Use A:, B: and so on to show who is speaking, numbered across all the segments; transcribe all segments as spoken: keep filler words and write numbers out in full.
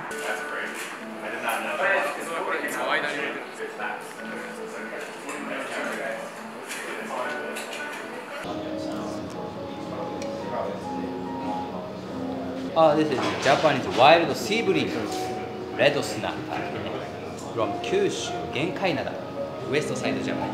A: Ah, this is Japanese wild sea bream, red snapper from Kyushu, Genkai Nada, west side Japan.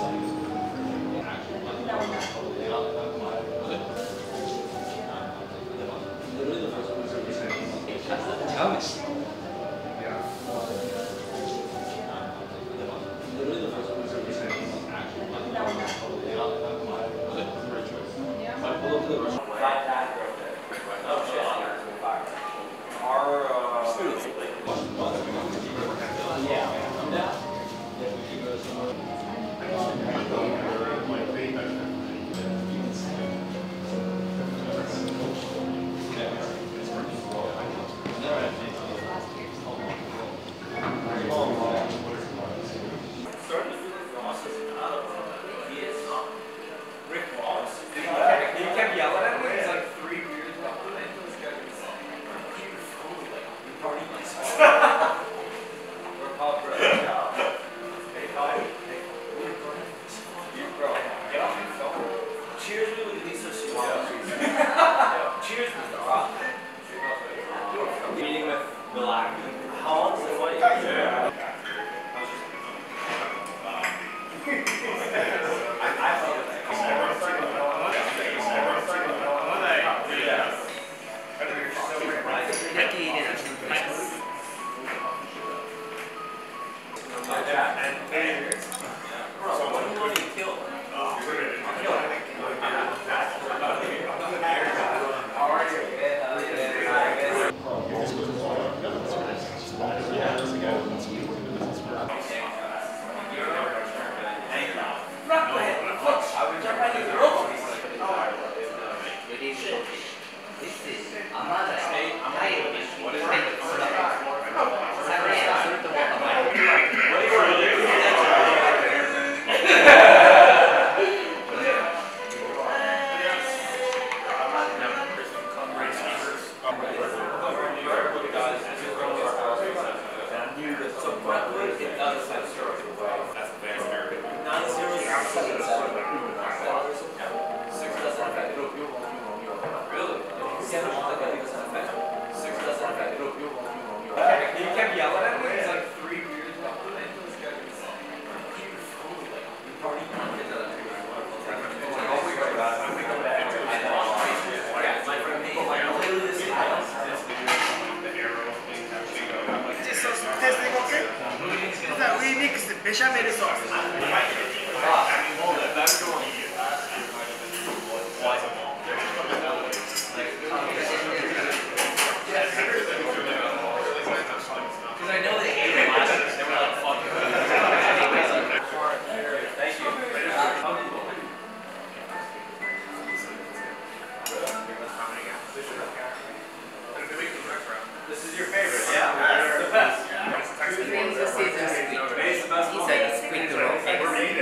B: Bechamel sauce.
C: This is your favorite, yeah? It's the best.
D: This is a squid. Inside the squid roll.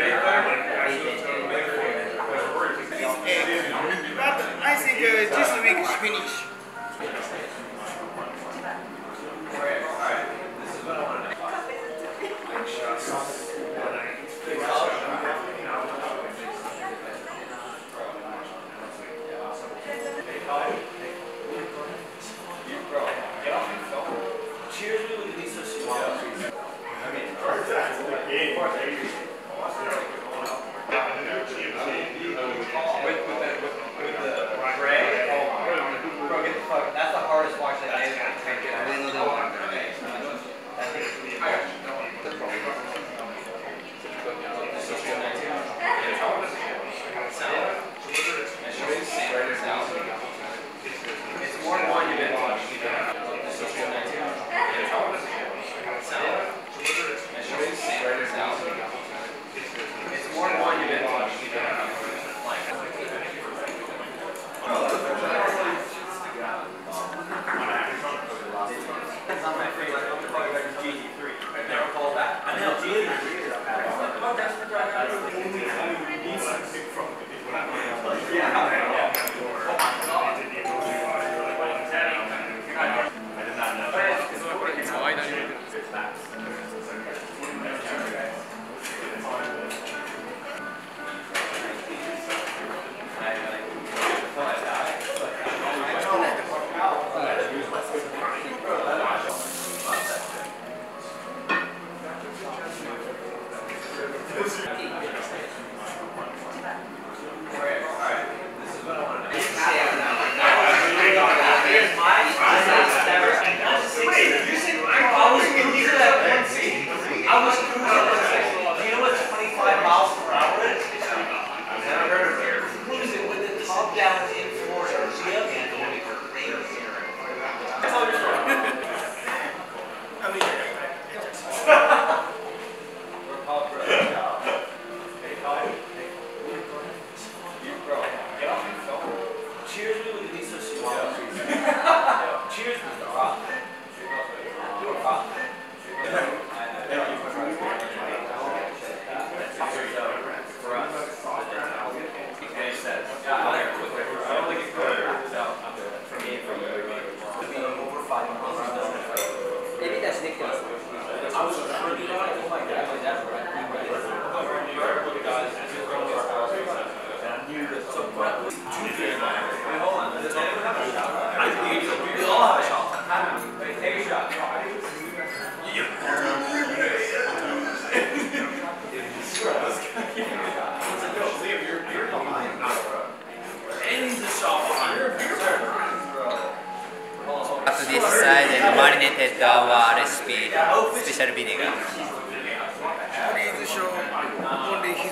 A: After this side and marinated our recipe, special vinegar.
B: Please show only his.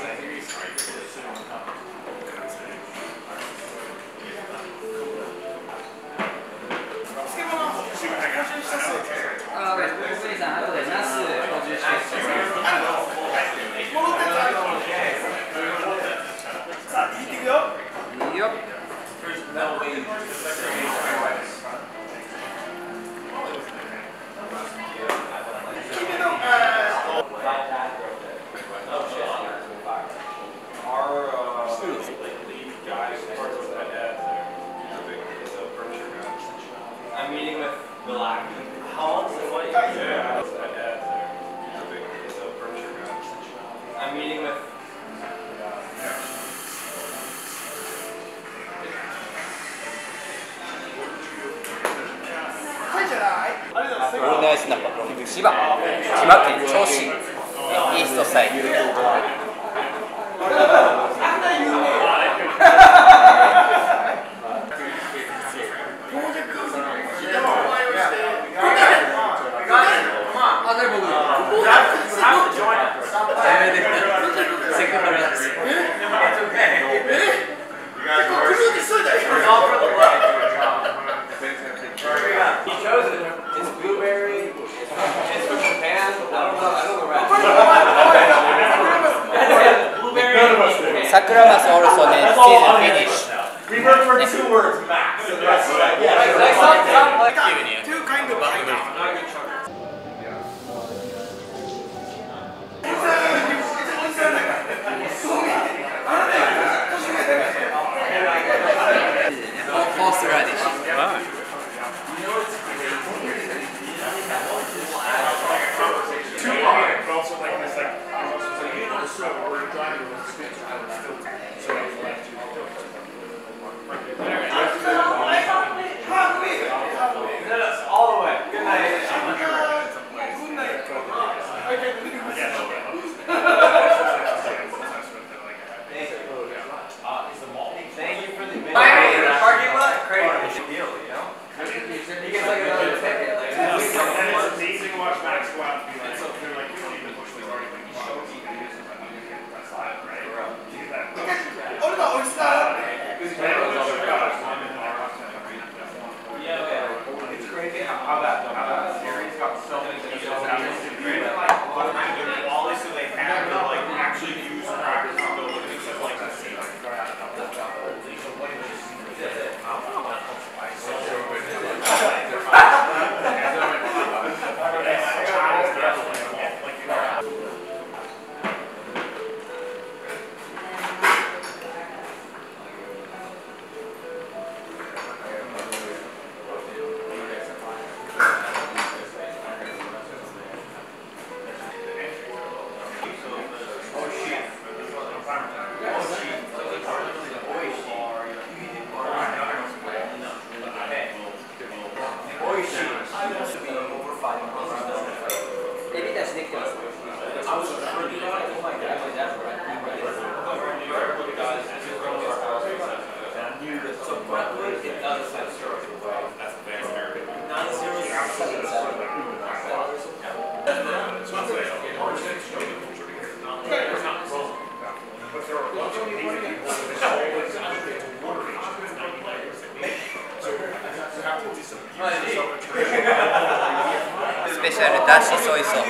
A: Ah, beh, quindi sa, allora il naso oggi è Io.
C: I'm meeting with Relax. How long is the flight? Yeah. I'm meeting with.
A: オーダースナッパー、千葉、千葉県銚子、イーストサイド。Sakurama is also the season finish.
C: We work for two words max. So that's what yeah.
B: Two kind of
A: Horse radish.
C: All the way. Good night. Thank you for the parking lot. Crazy deal, you know? You get like another ticket. Like,
B: it's amazing to watch Max go out and be like, so they're like, you don't even push the already like, show me the news and like, that's live, right? You get that. Oh no, it's not.
C: yeah, yeah. It's crazy how that, how that series got so many details out of it. Like, a lot of times they're quality, so they have to like actually use practice to go look at stuff like that.
A: Special dashi soy sauce.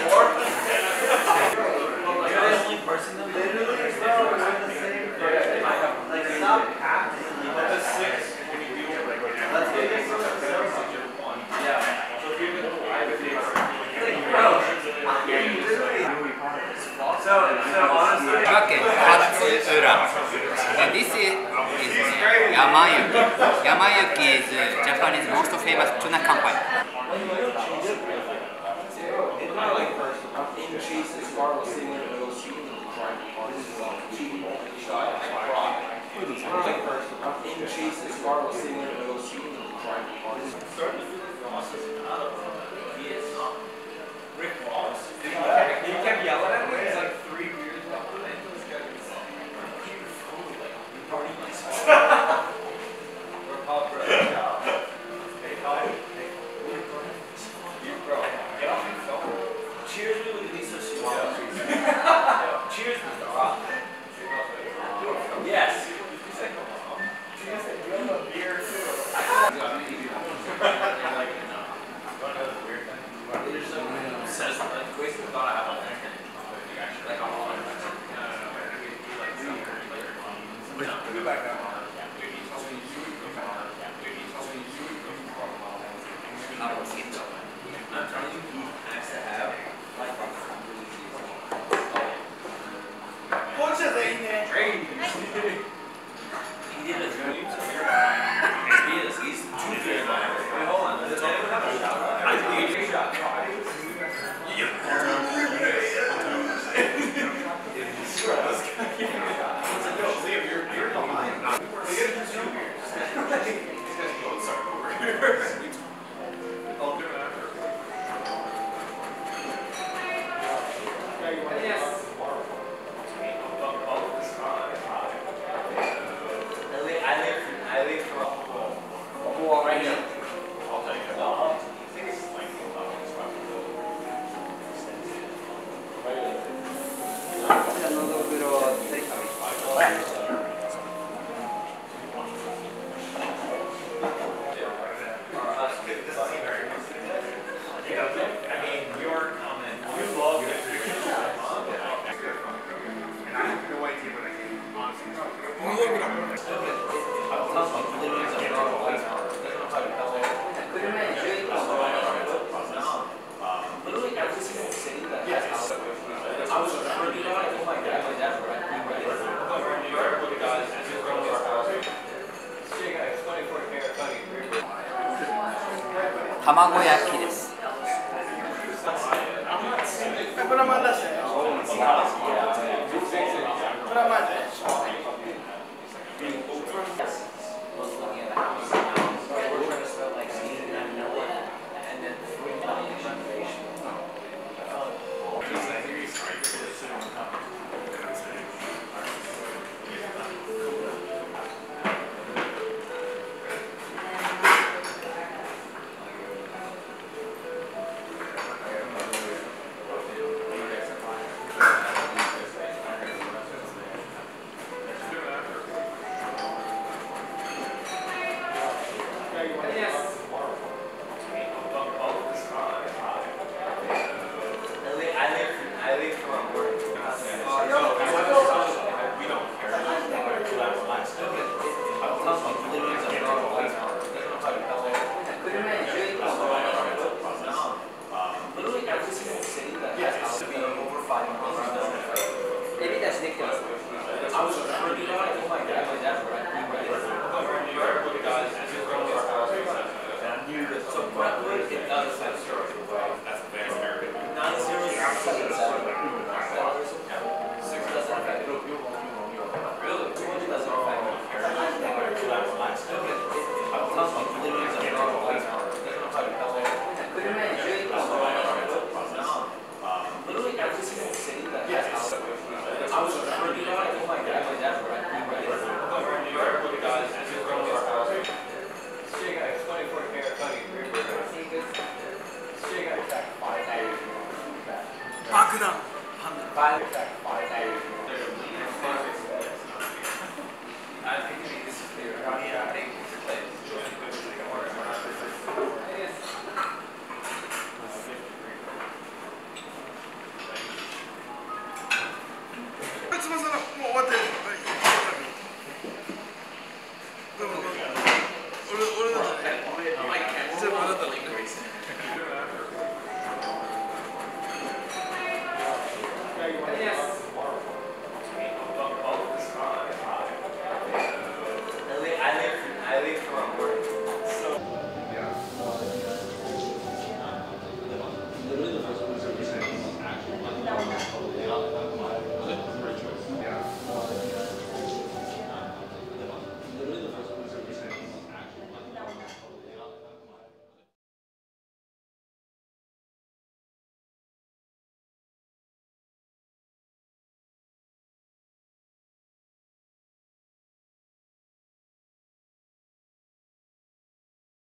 A: Okay, Katsura. And this is, is Yamayuki. Yamayuki is uh, Japanese most famous tuna company.
C: telling you, he has to have like a really season. He did a dream. He is. He's too good. Wait, hold on. Does anyone have a shot? I need a shot.
A: Tamago yaki です。
C: Really?